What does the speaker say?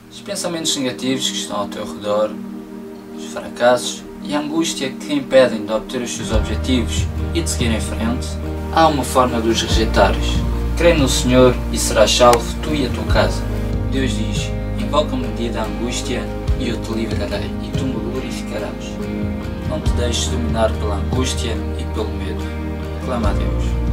os pensamentos negativos que estão ao teu redor, os fracassos e a angústia que impedem de obter os teus objetivos e de seguir em frente, há uma forma de os rejeitares. Crê no Senhor e serás salvo, tu e a tua casa. Deus diz: invoca-me no dia da angústia e eu te livrarei e tu me glorificarás. Não te deixes dominar pela angústia e pelo medo. Clama a Deus.